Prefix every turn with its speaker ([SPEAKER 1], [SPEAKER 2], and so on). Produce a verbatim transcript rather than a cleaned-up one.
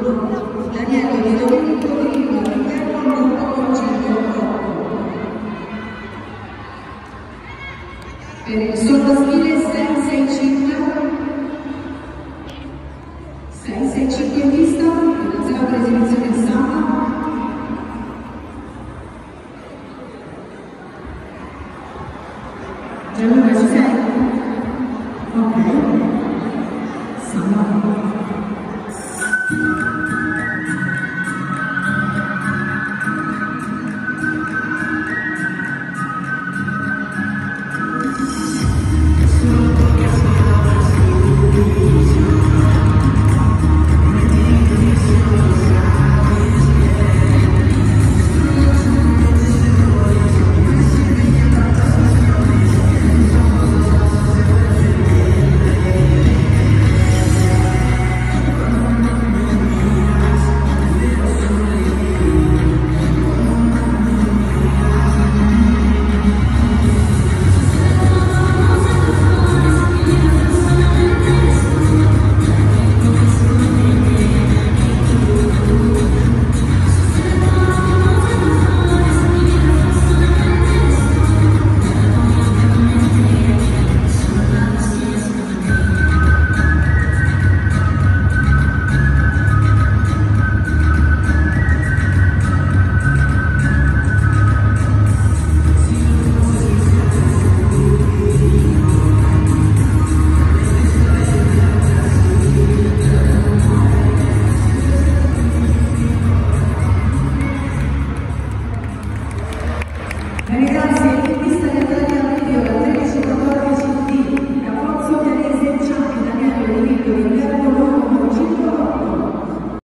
[SPEAKER 1] Daniele di Domenico Torino, Riccardo Montoggio, per il sottoscale sei sei cinque, sei sei cinque in pista, attenzione per esibizione in sala. Gianluca ci sei? Ok. Sala.